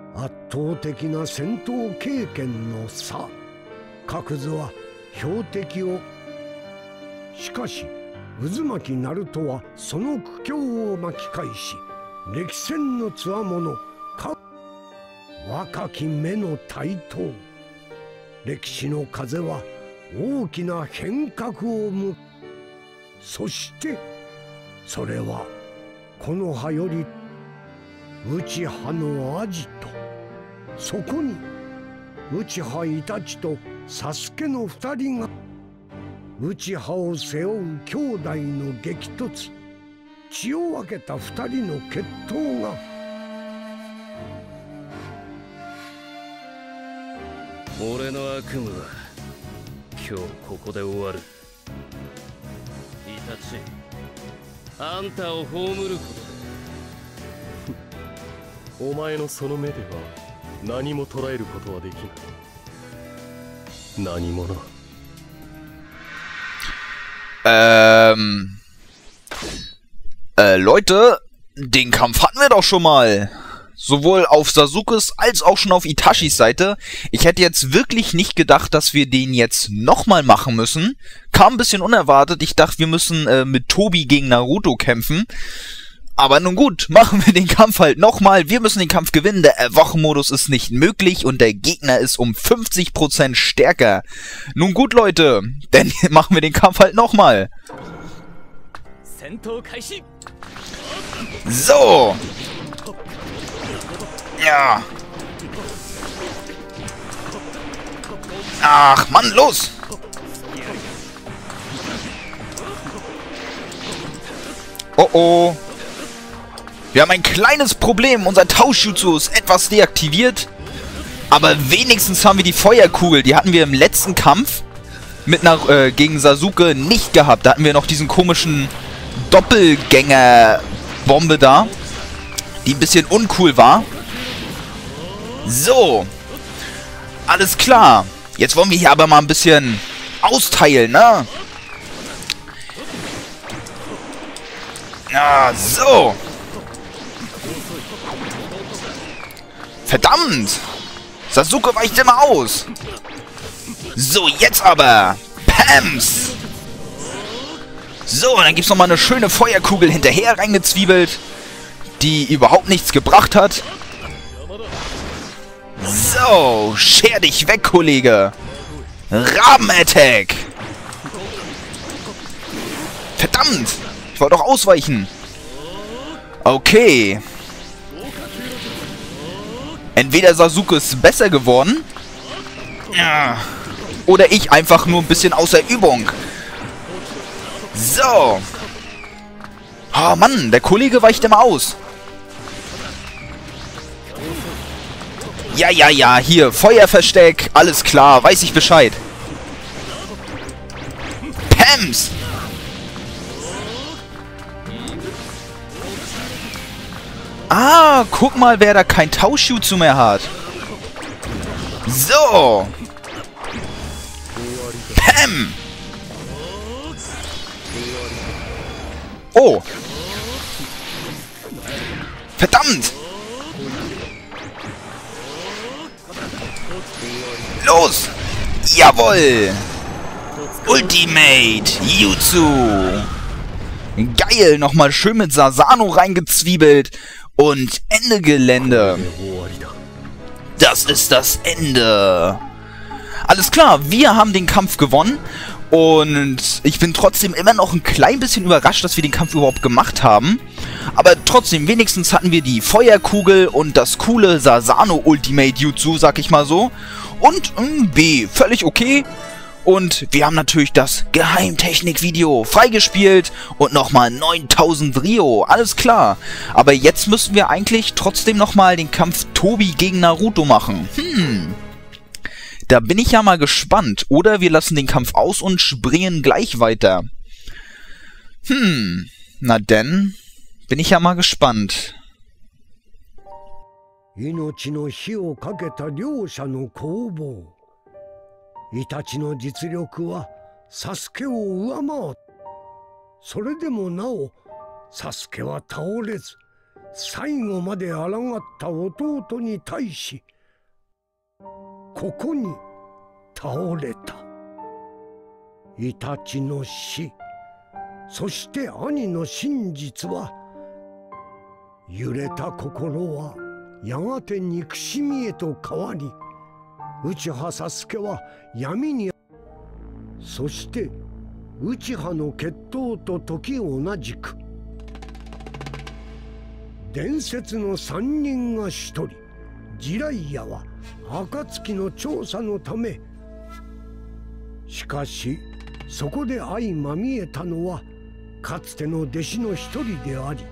圧倒的な戦闘経験の差。各図は標的を。しかし渦巻鳴門はその苦境を巻き返し、歴戦のつわもの若き目の台頭。歴史の風は大きな変革をそしてそれはこの葉より内葉のアジト。そこに内葉イタチとサスケの二人が内葉を背負う兄弟の激突。血を分けた二人の決闘が。 俺の悪夢は今日ここで終わる。イタチ、あんたを葬ることで。 お前のその目では何も捉えることはできない。何者。 Leute, den Kampf hatten wir doch schon mal. Sowohl auf Sasukes als auch schon auf Itachis Seite. Ich hätte jetzt wirklich nicht gedacht, dass wir den jetzt nochmal machen müssen. Kam ein bisschen unerwartet. Ich dachte, wir müssen mit Tobi gegen Naruto kämpfen. Aber nun gut, machen wir den Kampf halt nochmal. Wir müssen den Kampf gewinnen. Der Erwachenmodus ist nicht möglich und der Gegner ist um 50% stärker. Nun gut, Leute, dann machen wir den Kampf halt nochmal. So. Ja. Ach, Mann, los. Oh oh. Wir haben ein kleines Problem. Unser Tauschjutsu ist etwas deaktiviert. Aber wenigstens haben wir die Feuerkugel. Die hatten wir im letzten Kampf mit gegen Sasuke nicht gehabt. Da hatten wir noch diesen komischen Doppelgänger-Bombe da, die ein bisschen uncool war. So. Alles klar. Jetzt wollen wir hier aber mal ein bisschen austeilen, ne? Ja, so. Verdammt! Sasuke weicht immer aus. So, jetzt aber. Pams! So, dann gibt's nochmal eine schöne Feuerkugel hinterher reingezwiebelt, die überhaupt nichts gebracht hat. So, scher dich weg, Kollege. Raben-Attack. Verdammt! Ich wollte doch ausweichen. Okay. Entweder Sasuke ist besser geworden. Oder ich einfach nur ein bisschen außer Übung. So. Oh Mann, der Kollege weicht immer aus. Ja, ja, ja, hier, Feuerversteck, alles klar, weiß ich Bescheid. Pams! Ah, guck mal, wer da kein Tauschjutsu mehr hat. So. Pam! Oh. Verdammt! Los! Jawohl! Ultimate Jutsu! Geil, nochmal schön mit Sasano reingezwiebelt. Und Ende Gelände. Das ist das Ende. Alles klar, wir haben den Kampf gewonnen. Und ich bin trotzdem immer noch ein klein bisschen überrascht, dass wir den Kampf überhaupt gemacht haben. Aber trotzdem, wenigstens hatten wir die Feuerkugel und das coole Sasano Ultimate Jutsu, sag ich mal so. Und B, völlig okay. Und wir haben natürlich das Geheimtechnik-Video freigespielt und nochmal 9000 Rio, alles klar. Aber jetzt müssen wir eigentlich trotzdem nochmal den Kampf Tobi gegen Naruto machen. Da bin ich ja mal gespannt. Oder wir lassen den Kampf aus und springen gleich weiter. Na denn, bin ich ja mal gespannt. 命の火をかけた両者の攻防。イタチの実力はサスケを上回った。それでもなおサスケは倒れず、 最後まで抗った弟に対し、ここに倒れた。イタチの死、そして兄の真実は、揺れた心はやがて憎しみへと変わり、内葉佐助は闇に、そして内葉の決闘と時同じく、伝説の3人が1人、ジライヤは暁の調査のため。しかしそこで相まみえたのはかつての弟子の一人であり、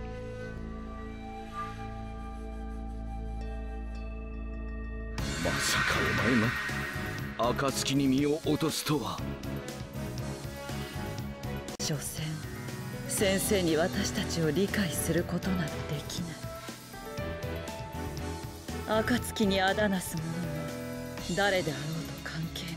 まさかお前が暁に身を落とすとは。 所詮先生に私たちを理解することなどできない。暁にあだなす者は誰であろうと関係ない。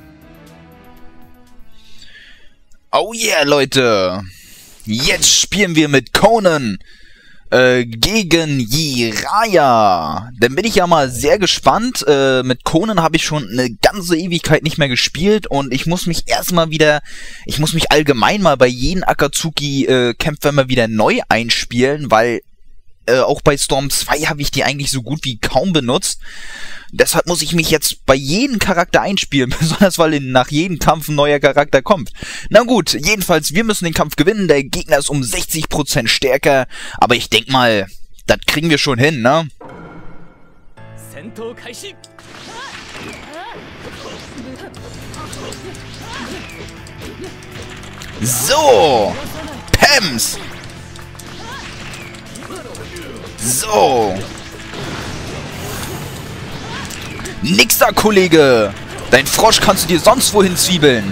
Oh yeah, Leute! Jetzt spielen wir mit Conan gegen Jiraiya. Dann bin ich ja mal sehr gespannt. Mit Conan habe ich schon eine ganze Ewigkeit nicht mehr gespielt und ich muss mich allgemein mal bei jedem Akatsuki-Kämpfer mal wieder neu einspielen, weil auch bei Storm 2 habe ich die eigentlich so gut wie kaum benutzt. Deshalb muss ich mich jetzt bei jedem Charakter einspielen, besonders weil nach jedem Kampf ein neuer Charakter kommt. Na gut, jedenfalls, wir müssen den Kampf gewinnen. Der Gegner ist um 60% stärker, aber ich denke mal, das kriegen wir schon hin, ne? So, Pems! So. Nix da, Kollege. Dein Frosch kannst du dir sonst wohin zwiebeln.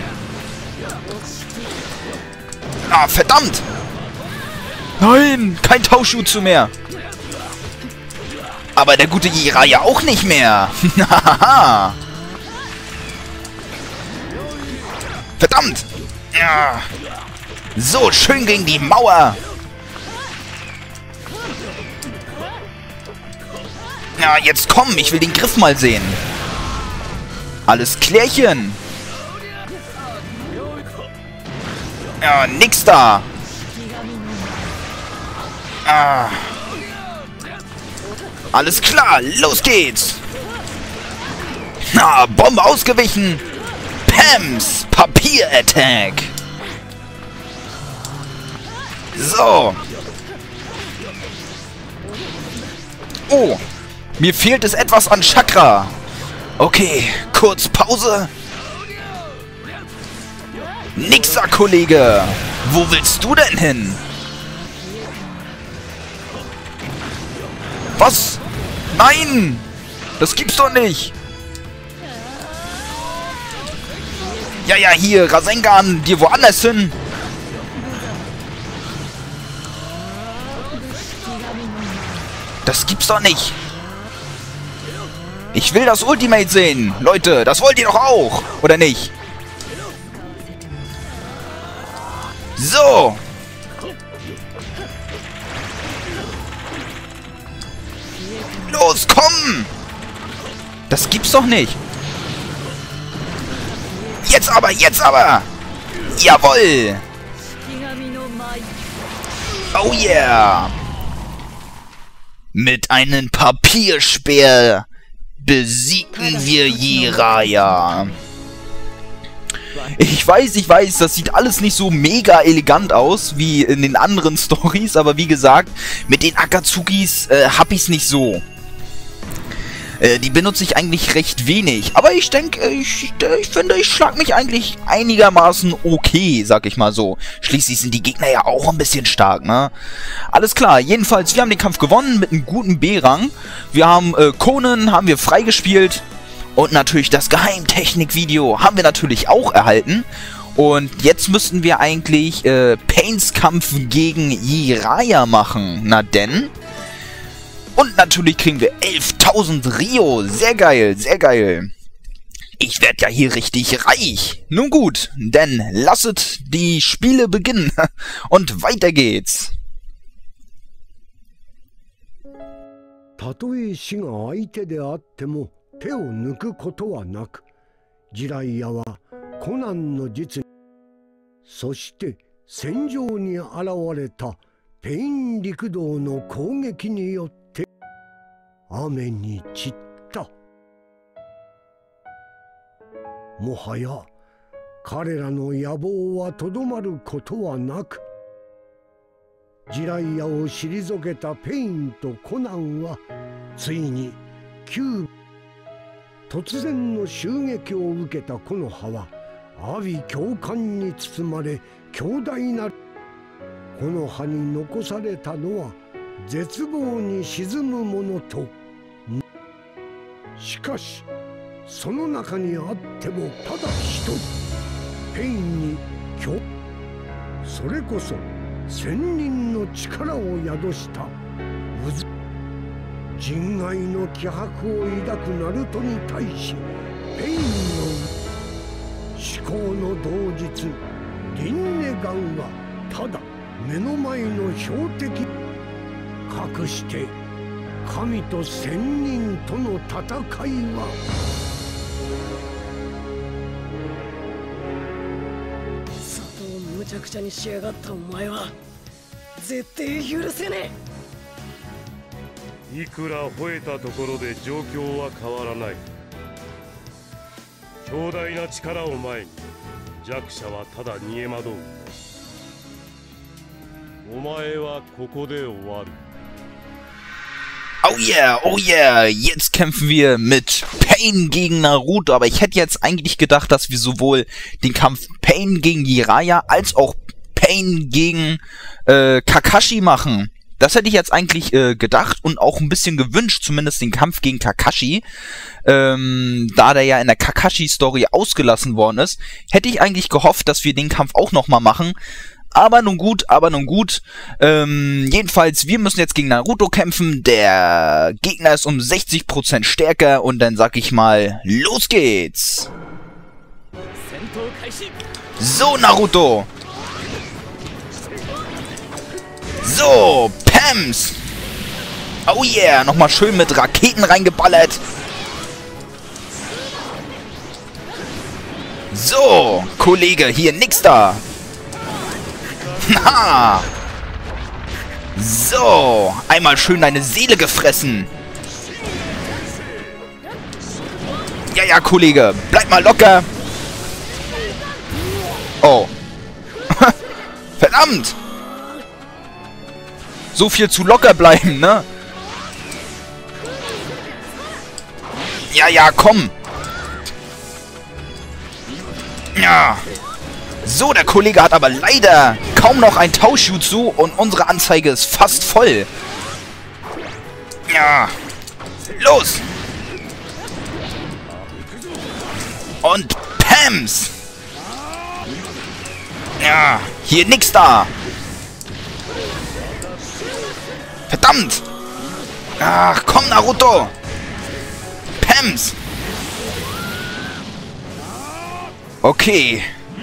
Ah, verdammt. Nein, kein Tauschjutsu mehr. Aber der gute Jiraiya auch nicht mehr. Verdammt. Ja. So, schön gegen die Mauer. Ja, jetzt komm, ich will den Griff mal sehen. Alles klärchen. Ja, nix da. Ah. Alles klar, los geht's. Na, Bombe ausgewichen. Pems, Papier-Attack. So. Oh. Mir fehlt es etwas an Chakra. Okay, kurz Pause. Nixer, Kollege. Wo willst du denn hin? Was? Nein! Das gibt's doch nicht. Ja, ja, hier, Rasengan, dir woanders hin. Das gibt's doch nicht. Ich will das Ultimate sehen. Leute, das wollt ihr doch auch. Oder nicht? So. Los, komm. Das gibt's doch nicht. Jetzt aber, jetzt aber. Jawohl. Oh yeah. Mit einem Papierspeer besiegen wir Jiraiya. Ich weiß, das sieht alles nicht so mega elegant aus wie in den anderen Stories, aber wie gesagt, mit den Akatsukis hab ich's nicht so. Die benutze ich eigentlich recht wenig, aber ich denke, ich finde, ich schlag mich eigentlich einigermaßen okay, sag ich mal so. Schließlich sind die Gegner ja auch ein bisschen stark, ne? Alles klar, jedenfalls, wir haben den Kampf gewonnen mit einem guten B-Rang. Wir haben Conan haben wir freigespielt und natürlich das Geheimtechnik-Video haben wir natürlich auch erhalten. Und jetzt müssten wir eigentlich Pains Kampf gegen Jiraiya machen, na denn... Und natürlich kriegen wir 11.000 Rio. Sehr geil, sehr geil. Ich werde ja hier richtig reich. Nun gut, denn lasset die Spiele beginnen. Und weiter geht's. たとえ死が相手であっても手を抜くことはなく、ジライアはコナンの術に、そして戦場に現れたペイン陸道の攻撃によって雨に散った。もはや彼らの野望はとどまることはなく、ジライアを退けたペインとコナンはついに突然の襲撃を受けた木の葉は阿鼻叫喚に包まれ、強大な木の葉に残されたのは絶望に沈むものと。しかしその中にあってもただ一人、ペインにそれこそ千人の力を宿した人外の気迫を抱くナルトに対し、ペインの至高の同日リンネガンはただ目の前の標的、かくして神と千人との戦いは里をむちゃくちゃにしやがったお前は絶対許せねいくら吠えたところで状況は変わらない。強大な力を前に弱者はただ逃げ惑う。お前はここで終わる。 Oh yeah, oh yeah, jetzt kämpfen wir mit Pain gegen Naruto, aber ich hätte jetzt eigentlich gedacht, dass wir sowohl den Kampf Pain gegen Jiraiya als auch Pain gegen Kakashi machen. Das hätte ich jetzt eigentlich gedacht und auch ein bisschen gewünscht, zumindest den Kampf gegen Kakashi, da der ja in der Kakashi-Story ausgelassen worden ist, hätte ich eigentlich gehofft, dass wir den Kampf auch nochmal machen. Aber nun gut, jedenfalls, wir müssen jetzt gegen Naruto kämpfen, der Gegner ist um 60% stärker und dann sag ich mal, los geht's! So, Naruto! So, Pams! Oh yeah, nochmal schön mit Raketen reingeballert. So, Kollege, hier nix da. Ha! So, einmal schön deine Seele gefressen. Ja, ja, Kollege, bleib mal locker. Oh. Verdammt! So viel zu locker bleiben, ne? Ja, ja, komm. Ja. So, der Kollege hat aber leider kaum noch ein Tauschjutsu und unsere Anzeige ist fast voll. Ja. Los. Und Pams. Ja, hier nix da. Verdammt! Ach, komm, Naruto! Pams! Okay.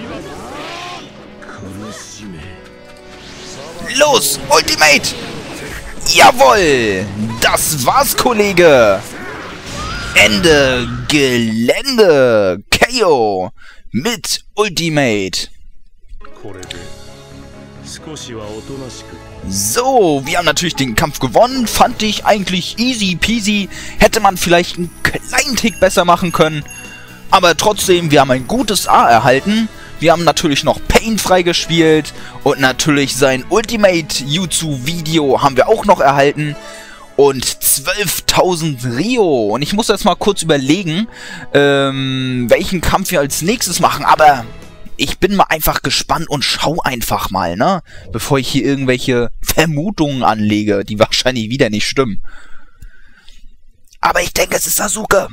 Los, Ultimate! Jawohl! Das war's, Kollege! Ende Gelände! KO! Mit Ultimate! So, wir haben natürlich den Kampf gewonnen. Fand ich eigentlich easy peasy. Hätte man vielleicht einen kleinen Tick besser machen können. Aber trotzdem, wir haben ein gutes A erhalten. Wir haben natürlich noch Pain freigespielt. Und natürlich sein Ultimate Jutsu Video haben wir auch noch erhalten. Und 12.000 Rio. Und ich muss jetzt mal kurz überlegen, welchen Kampf wir als nächstes machen. Aber ich bin mal einfach gespannt und schau einfach mal, ne? Bevor ich hier irgendwelche Vermutungen anlege, die wahrscheinlich wieder nicht stimmen. Aber ich denke, es ist Sasuke.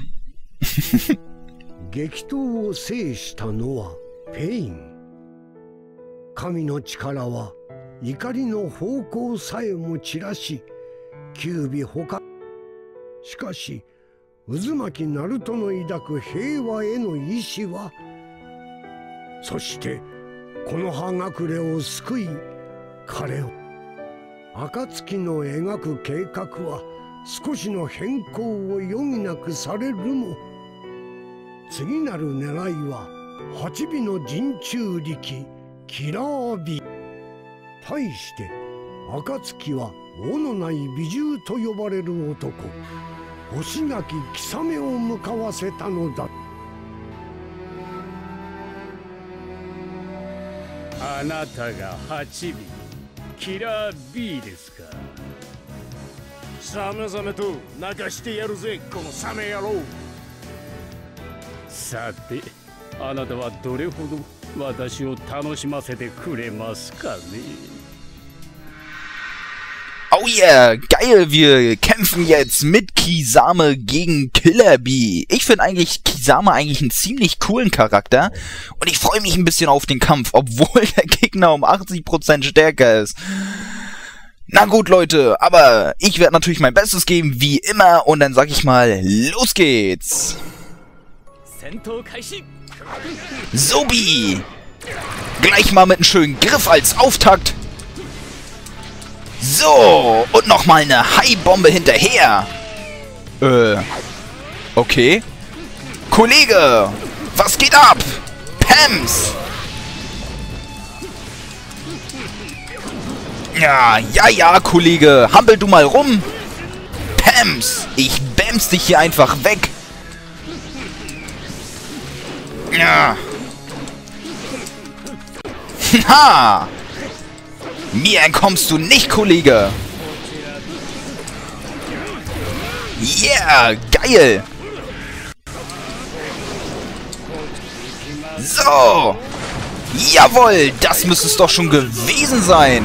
激闘を制したのはペイン。神の力は怒りの方向さえも散らし、九尾他。しかし渦巻きナルトの抱く平和への意志は、そしてこの葉隠れを救い彼を。暁の描く計画は少しの変更を余儀なくされるも、次なる狙いは8尾の陣中力キラー尾。対して暁は尾のない美獣と呼ばれる男、星なき貴雨を向かわせたのだ。 あなたが8尾キラー B ですか。さめざめと泣かしてやるぜ、このサメ野郎。さて、あなたはどれほど私を楽しませてくれますかね。 Oh yeah, geil, wir kämpfen jetzt mit Kisame gegen Killer Bee. Ich finde eigentlich Kisame eigentlich einen ziemlich coolen Charakter und ich freue mich ein bisschen auf den Kampf, obwohl der Gegner um 80% stärker ist. Na gut, Leute, aber ich werde natürlich mein Bestes geben, wie immer, und dann sag ich mal, los geht's! So, Bee! Gleich mal mit einem schönen Griff als Auftakt. So, und nochmal eine Hai-Bombe hinterher. Okay. Kollege, was geht ab? Pams! Ja, Kollege, hampel du mal rum. Pams, ich bams dich hier einfach weg. Ja. Ha! Mir entkommst du nicht, Kollege! Yeah, geil! So! Jawohl, das müsste es doch schon gewesen sein!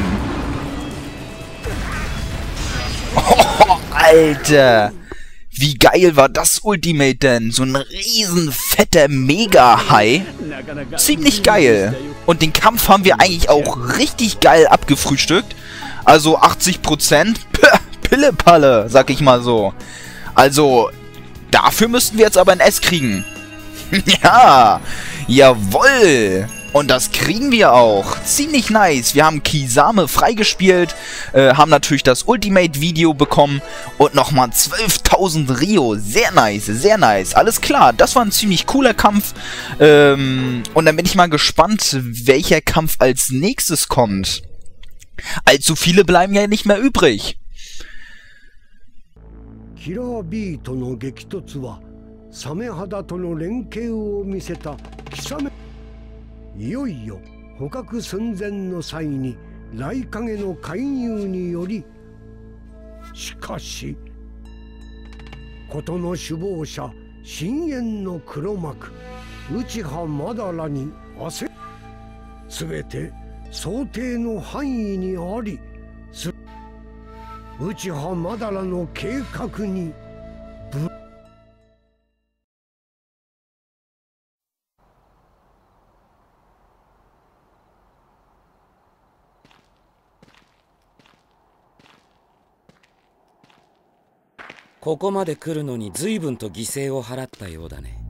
Oh, Alter! Wie geil war das Ultimate denn? So ein riesen fetter Mega-Hai. Ziemlich geil. Und den Kampf haben wir eigentlich auch richtig geil abgefrühstückt. Also 80%. Pille-Palle, sag ich mal so. Also, dafür müssten wir jetzt aber ein S kriegen. Ja, jawohl. Und das kriegen wir auch. Ziemlich nice. Wir haben Kisame freigespielt, haben natürlich das Ultimate-Video bekommen und nochmal 12.000 Rio. Sehr nice, sehr nice. Alles klar, das war ein ziemlich cooler Kampf. Und dann bin ich mal gespannt, welcher Kampf als nächstes kommt. Allzu viele bleiben ja nicht mehr übrig. Killer Bee との激突はサメ肌との連携を見せた貴様。いよいよ捕獲寸前の際に雷影の介入により、しかし事の首謀者深淵の黒幕内葉マダラに焦る。すべて想定の範囲にあり、内葉マダラの計画にここまで来るのに随分と犠牲を払ったようだね。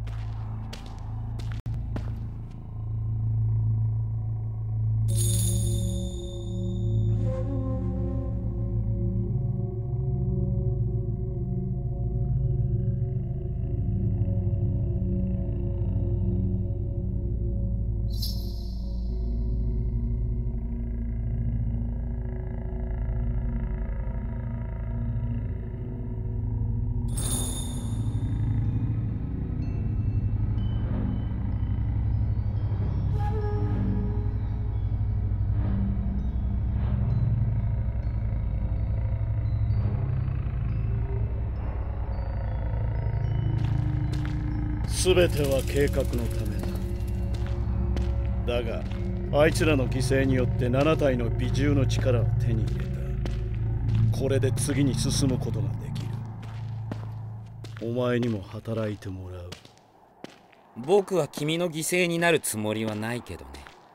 すべては計画のためだ。だが、あいつらの犠牲によって7体の美獣の力を手に入れた。これで次に進むことができる。お前にも働いてもらう。 僕は君の犠牲になるつもりはないけどね。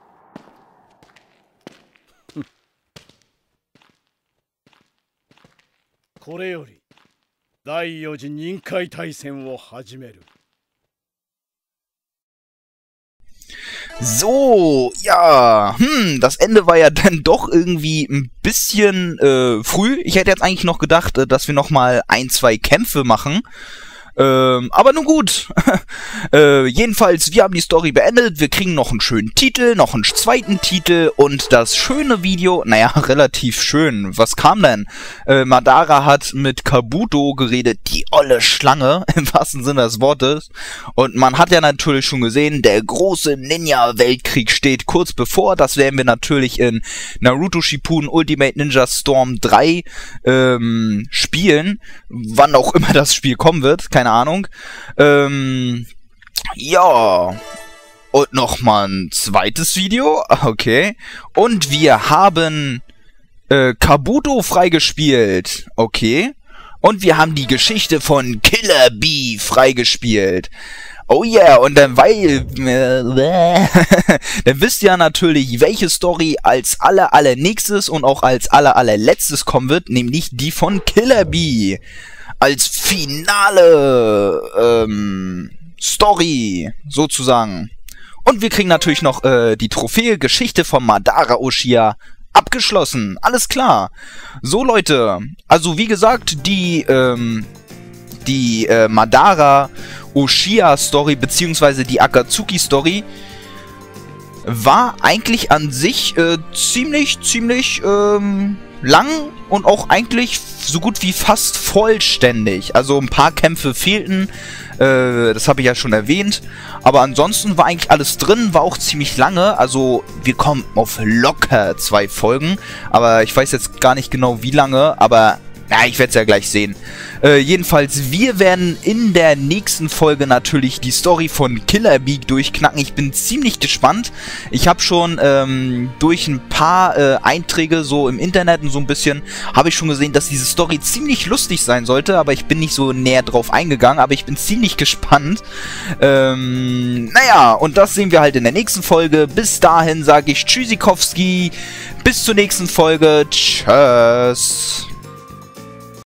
これより第4次任海大戦を始める。 So, ja, das Ende war ja dann doch irgendwie ein bisschen früh. Ich hätte jetzt eigentlich noch gedacht, dass wir nochmal 1, 2 Kämpfe machen. Aber nun gut. Jedenfalls, wir haben die Story beendet. Wir kriegen noch einen schönen Titel, noch einen zweiten Titel und das schöne Video, naja, relativ schön. Was kam denn? Madara hat mit Kabuto geredet, die olle Schlange, im wahrsten Sinne des Wortes. Und man hat ja natürlich schon gesehen, der große Ninja-Weltkrieg steht kurz bevor. Das werden wir natürlich in Naruto Shippuden Ultimate Ninja Storm 3 spielen. Wann auch immer das Spiel kommen wird, keine Ahnung. Ja. Und nochmal ein zweites Video. Okay. Und wir haben Kabuto freigespielt. Okay. Und wir haben die Geschichte von Killer Bee freigespielt. Oh yeah, und dann dann wisst ihr natürlich, welche Story als allernächstes und auch als allerletztes kommen wird, nämlich die von Killer Bee. Als finale Story, sozusagen. Und wir kriegen natürlich noch die Trophäe Geschichte von Madara Uchiha abgeschlossen. Alles klar. So, Leute, also wie gesagt, die Madara Uchiha Story beziehungsweise die Akatsuki Story war eigentlich an sich ziemlich lang und auch eigentlich so gut wie fast vollständig. Also ein paar Kämpfe fehlten, das habe ich ja schon erwähnt. Aber ansonsten war eigentlich alles drin, war auch ziemlich lange. Also wir kommen auf locker 2 Folgen. Aber ich weiß jetzt gar nicht genau wie lange, aber ja, ich werde es ja gleich sehen. Jedenfalls, wir werden in der nächsten Folge natürlich die Story von Killer Bee durchknacken. Ich bin ziemlich gespannt. Ich habe schon durch ein paar Einträge so im Internet und so ein bisschen, habe ich schon gesehen, dass diese Story ziemlich lustig sein sollte. Aber ich bin nicht so näher drauf eingegangen. Aber ich bin ziemlich gespannt. Naja, und das sehen wir halt in der nächsten Folge. Bis dahin sage ich Tschüssikowski. Bis zur nächsten Folge. Tschüss.